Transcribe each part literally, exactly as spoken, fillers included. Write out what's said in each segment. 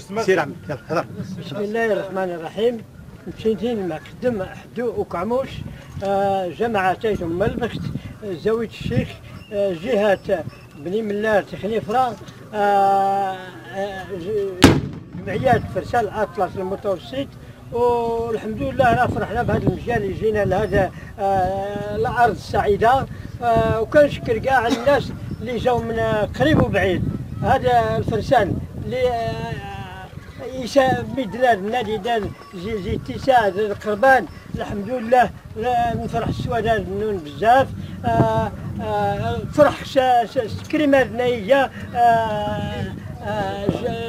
سير عمي يلا هضر. بسم الله الرحمن الرحيم. مشيتين مع خدم حدو وكعموش آه جماعة تايتم ملبخت زاوية الشيخ آه جهة بني ملار تخنيفرة آه آه جمعيات فرسان الأطلس المتوسط. والحمد لله راه فرحنا بهذا المجال اللي جينا لهذا آه الأرض السعيدة آه وكنشكر كاع الناس اللي جاو من قريب وبعيد. هذا الفرسان اللي آه بيدنا النادي دار زي زي اتساع القربان الحمد لله نفرح السوادة النون بزاف آه آه فرح كريمات نايجة آه آه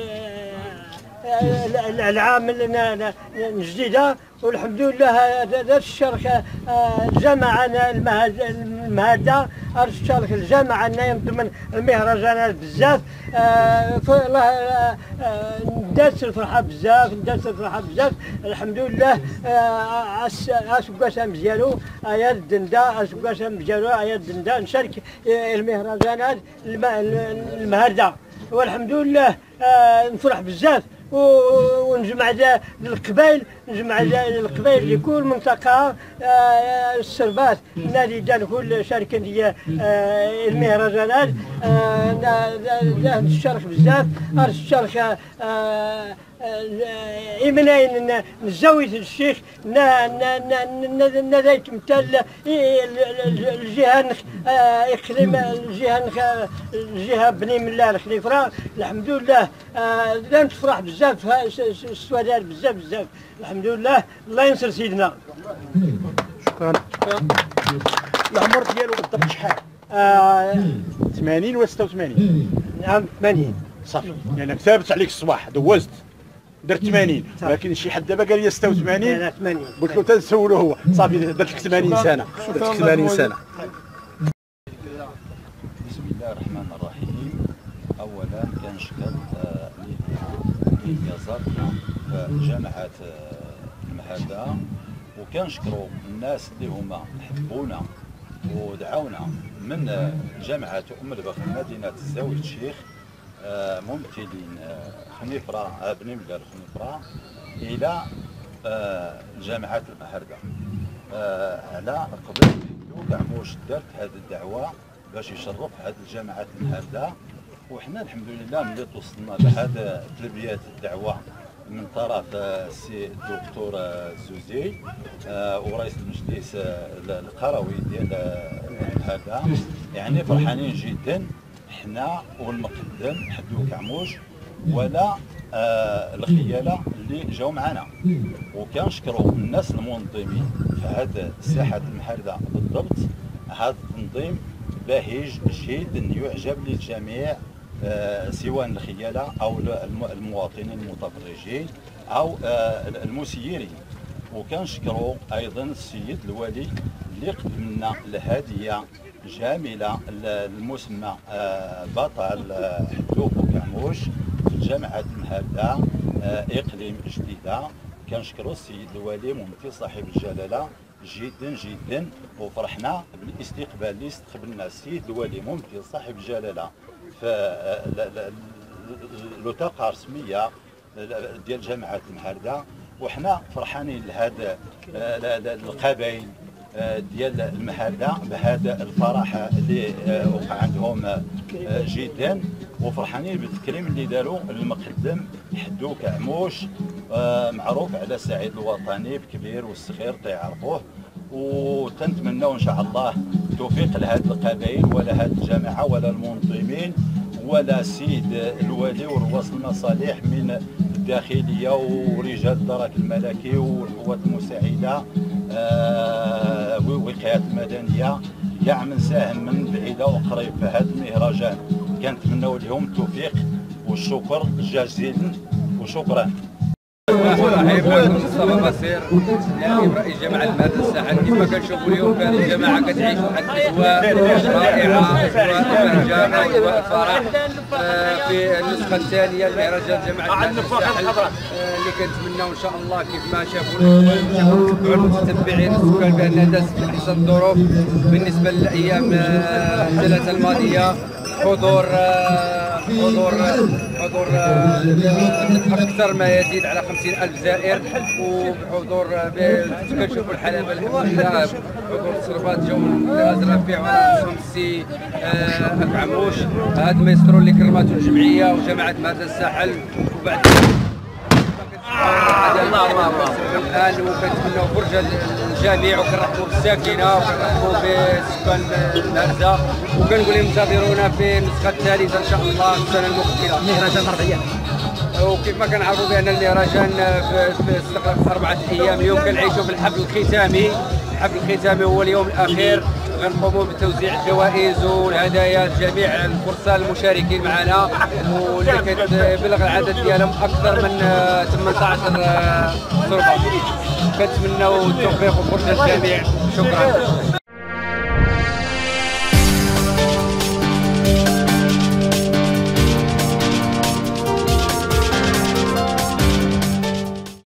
العام الجديدة والحمد لله هذا الشركة جمعنا المهادة الشركة الجامعة ضمن المهرجانات بزاف دازت الفرحة بزاف دازت الفرحة بزاف الحمد لله اسكاسا مزيانو ايا الدندا اسكاسا مزيانو ايا الدندا نشارك المهرجانات المهادة والحمد لله نفرح بزاف ونجمع القبائل نجمع القبائل لكل منطقة السربات نادي دان كل شركة ديال المهرجانات نشارك بزاف الشركة إيمانين نزاوية الشيخ نا يتمثل الجهة إقليم الجهة الجهة بني ملار الخليفرة الحمد لله لا نفرح بزاف السوادات بزاف بزاف الحمد لله. الله ينصر سيدنا. شكرا. العمر ديالو بالضبط شحال؟ ثمانين ولا ستة وثمانين؟ نعم ثمانين. صافي يعني ثابت عليك الصباح دوزت درت ثمانين ولكن شي حد دابا قال لي ستة وثمانين. لا ثمانين قلت له تنسولو هو صافي درت لك ثمانين سنه درت لك ثمانين سنه. بسم الله الرحمن الرحيم. اولا كنشكر اليسار في جامعه المهادة وكنشكروا الناس اللي هما حبونا ودعونا من جامعه ام البخت مدينه زاوية الشيخ ممثلين خنيفرة بني ملار خنيفرة إلى جامعة المهردة على قبل كعموش دارت هذه الدعوة باش يشرف هذه الجامعة المهردة. وحنا الحمد لله ملي توصلنا لهذا تلبية الدعوة من طرف السي الدكتور الزوزي ورئيس المجلس القروي ديال المهردة يعني فرحانين جدا حنا والمقدم حدو كعموش ولا آه الخياله اللي جاو معنا. وكنشكروا الناس المنظمين في هذا الساحه المهردة بالضبط. هذا التنظيم باهج جدا يعجب للجميع آه سواء الخياله او المواطنين المتفرجين او آه المسيرين. وكنشكروا ايضا السيد الوالي اللي قدم لنا الهديه جميله المسمى بطل حدوق وكعموش في جامعه المهردة اقليم جديده. كنشكروا السيد الوالي ممثل صاحب الجلاله جدا جدا وفرحنا بالاستقبال اللي استقبلنا السيد الوالي ممثل صاحب الجلاله في الوثيقه الرسميه ديال جامعه المهردة. وحنا فرحانين لهذا القبائل ديال المهردة بهذا الفرح اللي وقع عندهم جدا وفرحانين بالتكريم اللي داروا المقدم حدو كعموش معروف على الصعيد الوطني بكبير والصغير تيعرفوه. وتنتمنوا ان شاء الله التوفيق لهذه القبائل ولا هذه الجامعه ولا المنظمين ولا السيد الوالي ورؤوس المصالح من الداخليه ورجال الدرك الملكي والقوات المساعده والوقايات المدنيه كاع من ساهم من بعيده وقريب في هذا المهرجان. كنتمنوا لهم التوفيق والشكر جزيلا وشكرا. الرحيم معكم مصطفى بصير نائب رئيس جامعه المهردة الساحل. كما كنشوفوا اليوم في هذه الجامعه كتعيش واحد الاجواء رائعه اجواء البهجه واجواء الفرح في النسخه الثانيه لمهرجان جامعه المهردة الساحل اللي كنتمناو ان شاء الله كيف ما شافوا الاخوان المتتبعين السكان بان دازت في احسن الظروف بالنسبه للايام الثلاثه الماضيه. حضور حضور حضور اكثر ما يزيد على خمسين ألف زائر، وبحضور كنشوفوا الحلبه الحمد لله بحضور الصرفات جو الازرق فيه على خمسي ابو عموش. هذا ما يسروا اللي كرماتوا الجمعيه وجماعه مهد الساحل. وبعد الان وكنتمنوا فرجه الجميع وكنرحبوا بالساكنه وكنرحبوا بسكان الهرزه، وكنقول لهم انتظرونا في النسخه الثالثه ان شاء الله السنه المقبله. مهرجان اربع ايام، وكيف ما كنعرفوا بان المهرجان في استقرار اربعه ايام. اليوم كنعيشوا في الحفل الختامي. الحفل الختامي هو اليوم الاخير، غنقوموا بتوزيع الجوائز والهدايا لجميع الفرسان المشاركين معنا، واللي كتبلغ العدد ديالهم اكثر من ثمانية عشر صرفه. كنتمنوا التوفيق وفرجه الجميع. شكرا.